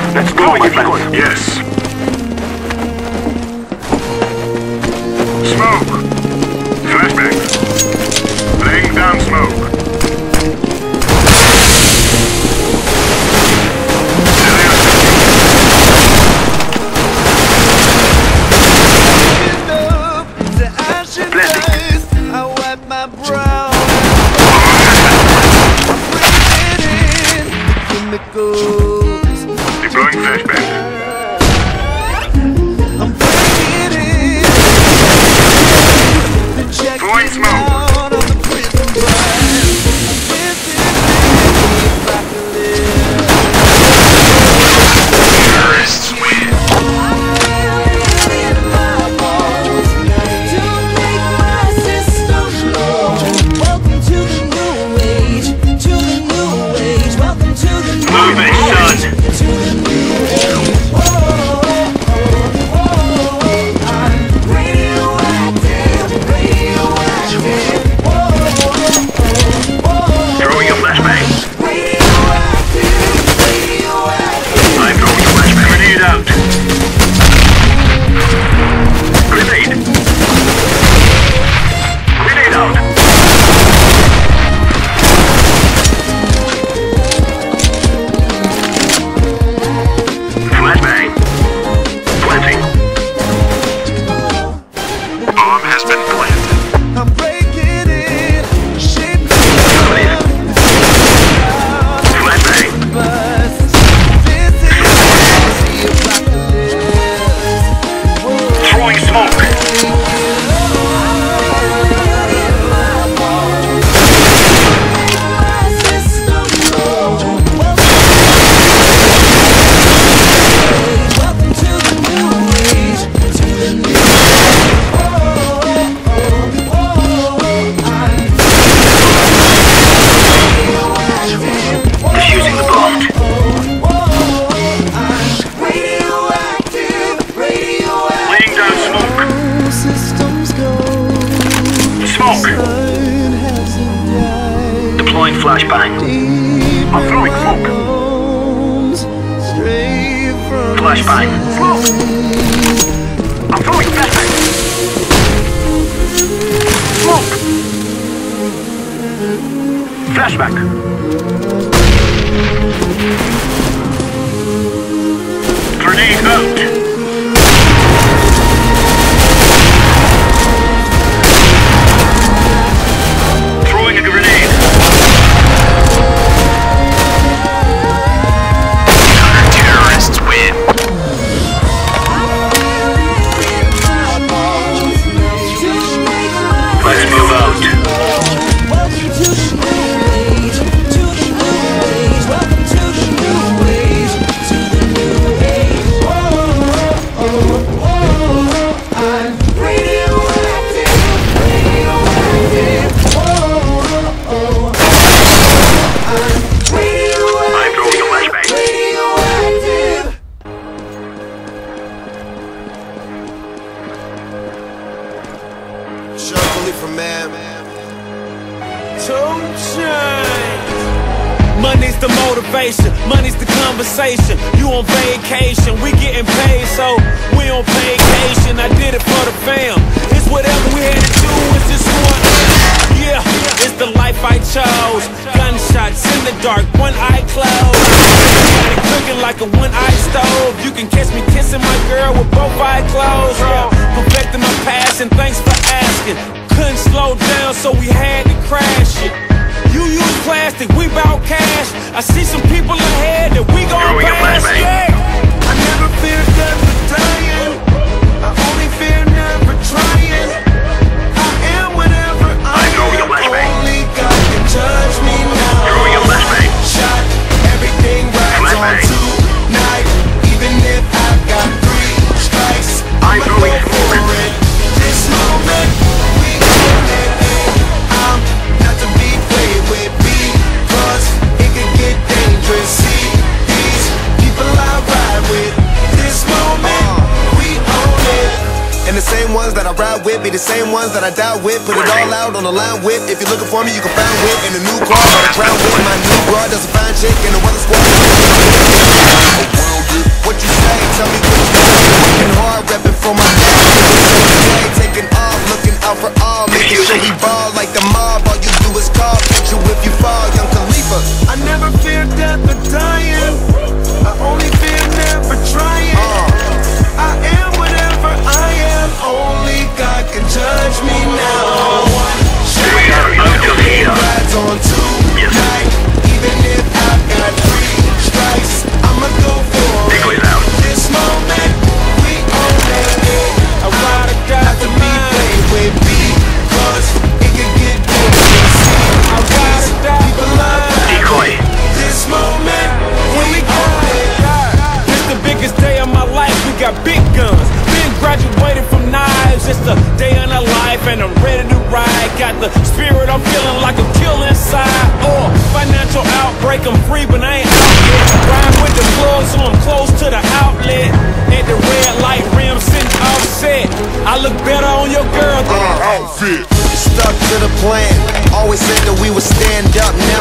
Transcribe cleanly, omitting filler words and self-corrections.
Let's go, my friend. Yes. Smoke. Flashbang. Laying down smoke. Deploying flashbang. I'm breaking in. Throwing smoke. Out of the prison bars. Terrorists win. Welcome to the new age. To the new age. Welcome to the new Move it, son. to the new age. I'm radioactive, radioactive. Throwing a flashbang. Radioactive, radioactive. I'm throwing a flashbang. Grenade out. Grenade. Grenade out. Flashbang. Planting. Bomb has been planted. I'm breaking in. Shape Flashbang. bus. This is the apocalypse. Throwing smoke. Welcome to the new age. To the new Defusing the bomb. radioactive, radioactive. Laying down smoke. Systems go. Smoke. Sun hasn't died. Deploying flashbang. I'm throwing smoke. Bones straight from Flashbang. Smoke. I'm throwing flashbang. Smoke. Flashback. Grenade out. Throwing a grenade. Counter-terrorists win. Let's move out. Welcome to the new age. To the new age. Welcome to the new age. To the new age. I'm radioactive, radioactive. I'm I'm throwing a flashbang. radioactive. Shuffle from man. Money's the motivation, money's the conversation. You on vacation, we getting paid, so we on vacation. I did it for the fam. It's whatever we had to do, it's just who I am. Yeah, it's the life I chose. Gunshots in the dark, one eye closed. Got it cooking like a one-eye stove. You can catch me kissing my girl with both eyes closed. Yeah, perfecting my passion, thanks for asking. Couldn't slow down, so we had to crash it. You use plastic, we bout cash. I see some people ahead that we gon' Throwing a pass. flashbang. Yeah. I never fear death or dying. I only fear never trying. I am whatever I throwing a am. flashbang. Only God can judge me now. Throwing a flashbang. Shot everything right Flashbang. on tonight. Even if I got 3 strikes, I'm I'ma throwing go for smoke. it. This moment, we own it. I'm not to be played with because it could get dangerous. See these people I ride with. This moment, we own it. And the same ones that I ride with be the same ones that I die with. Put it all out on the line with. If you're looking for me, you can find wit in a new car. Got a crown with my new broad. Does a fine chick in the weather squad. Around it. just a day in a life and I'm ready to ride. Got the spirit, I'm feeling like a kill inside. Or financial outbreak, I'm free but I ain't out yet. Ride with the plug so I'm close to the outlet. At the red light rim sitting offset. I look better on your girl than her outfit. Stuck to the plan, always said that we would stand up. Now